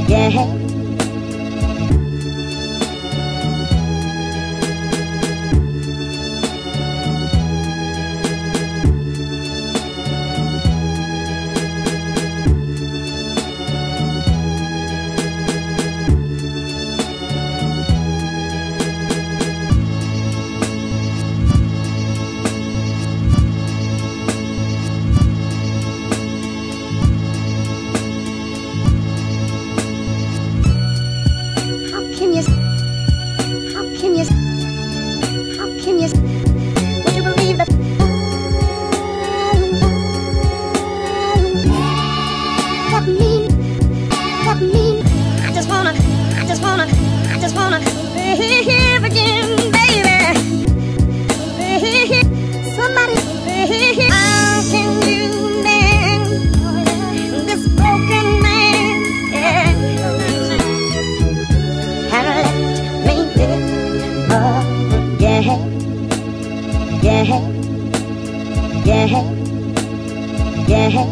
yeah. Live again, baby. Somebody, how can you mend this broken man? Yeah. And let me live, yeah, yeah, yeah, yeah.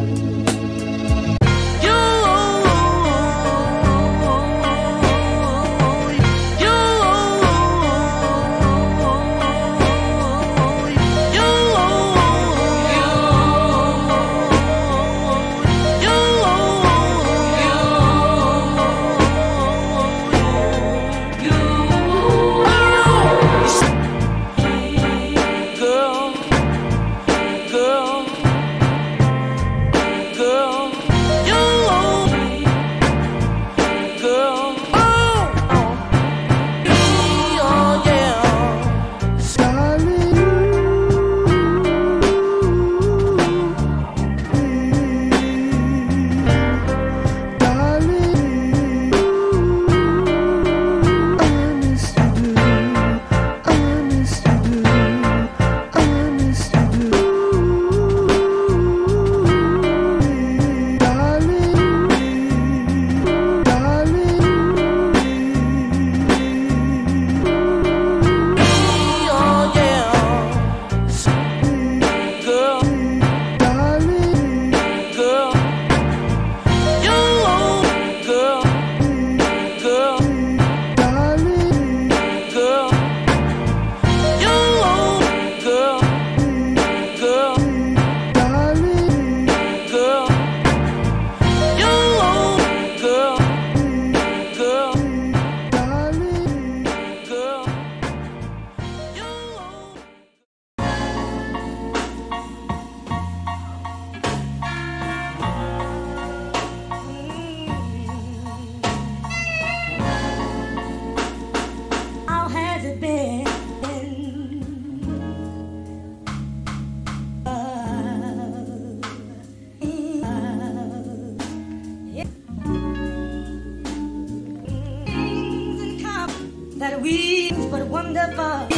That we, but wonderful,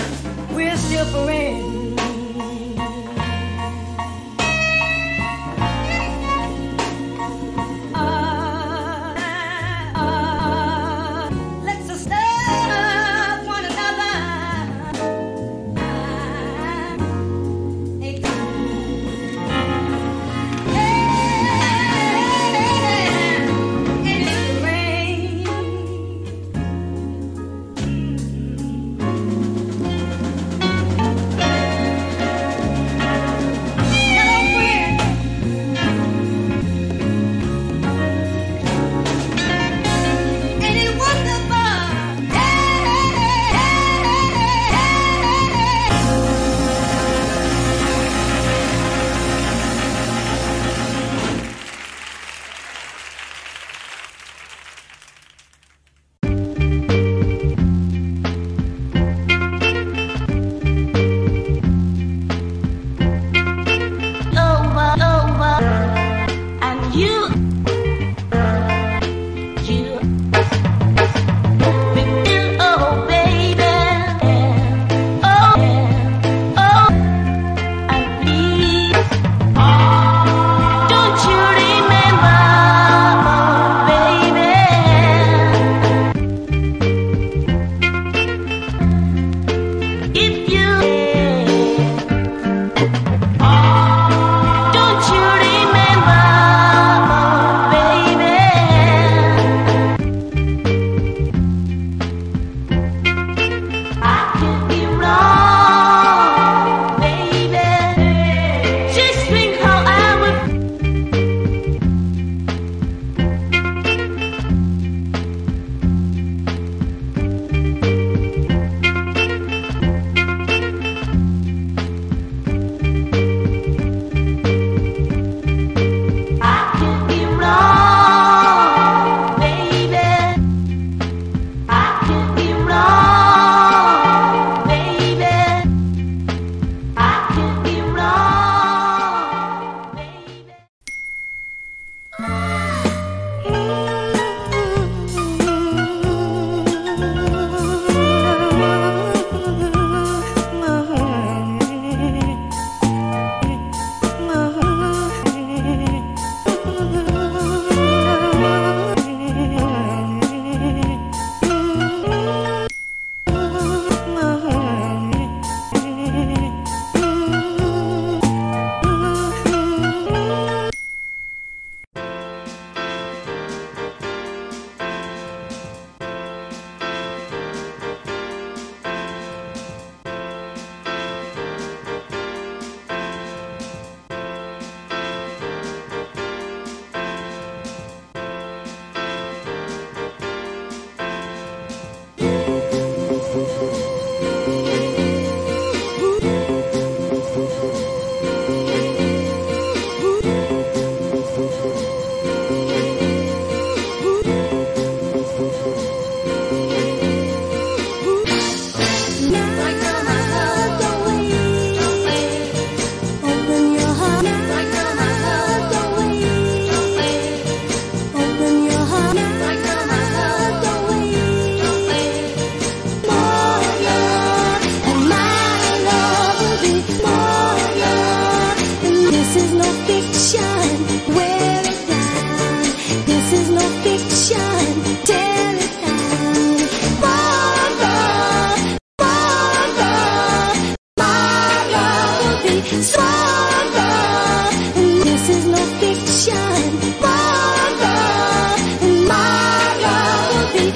we're still friends. Let's just love one another.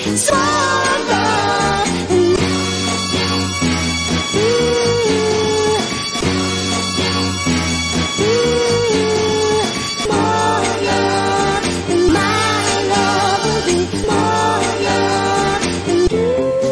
small love. More love, and my love will be more love than you.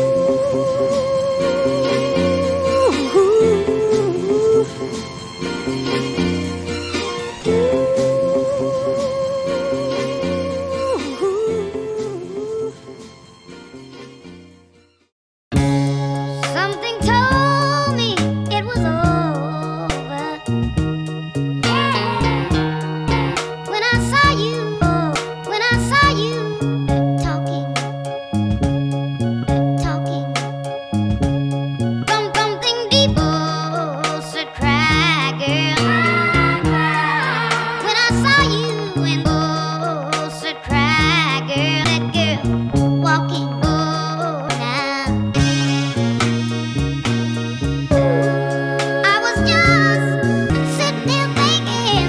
Something told me it was over. When I saw you talking. Something deep, said cry, girl. When I saw you and said cry, girl. That girl walking now. I was just sitting there thinking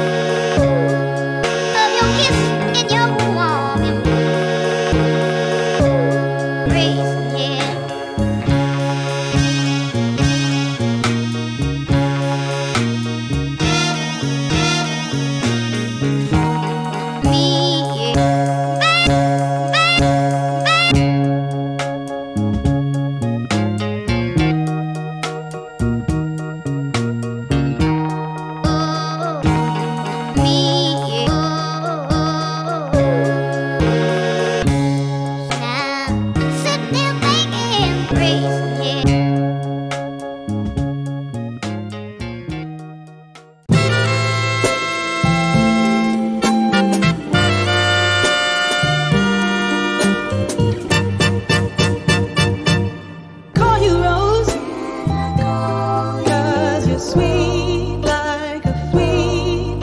of your kiss and your warm embrace, yeah. Me, Call you Rose, 'cause you're sweet like a flute.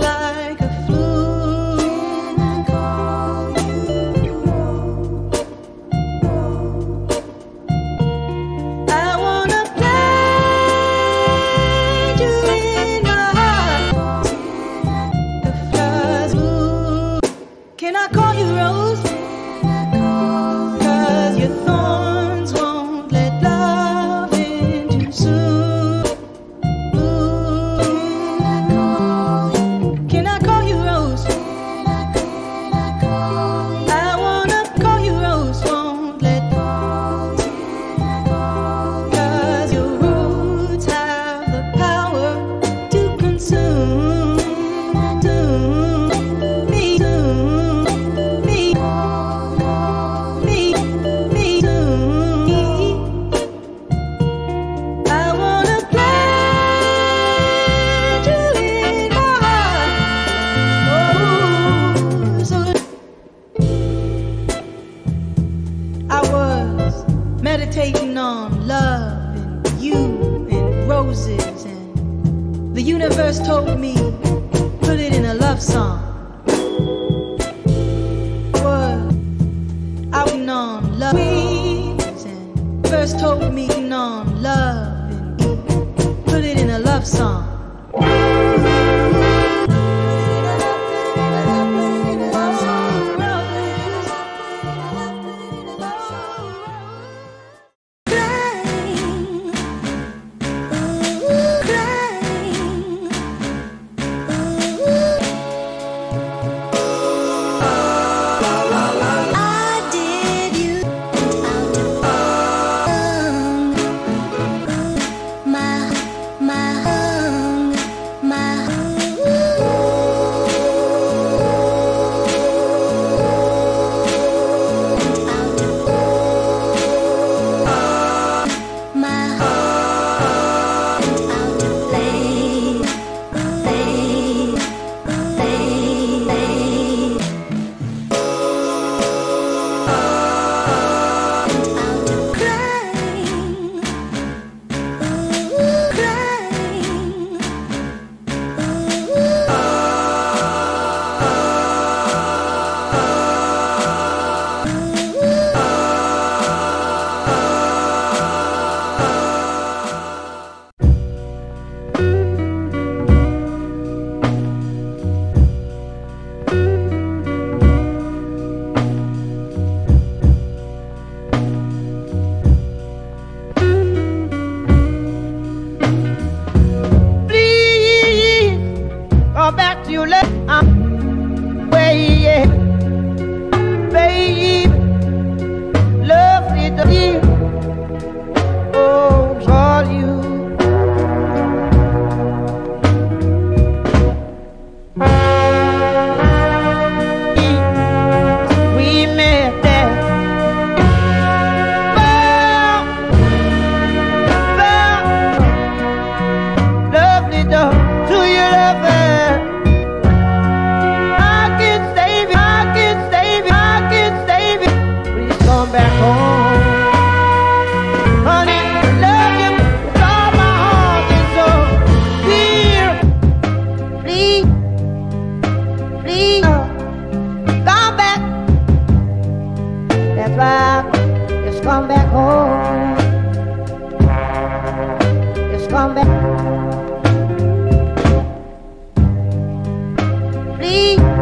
I wanna plant you in my heart. The flowers bloom. Can I call you Rose? 'Cause your thorns won't let love in too soon. Can I call you Rose? I wanna call you Rose, won't let. 'Cause your roots have the power to consume me, me, I wanna plant you in my heart. Oh, so I was meditating on love and you and roses, and the universe told me put it in a love song. I was on love, and first told me on love and put it in a love song. My That's why just come back home. Just come back. Please.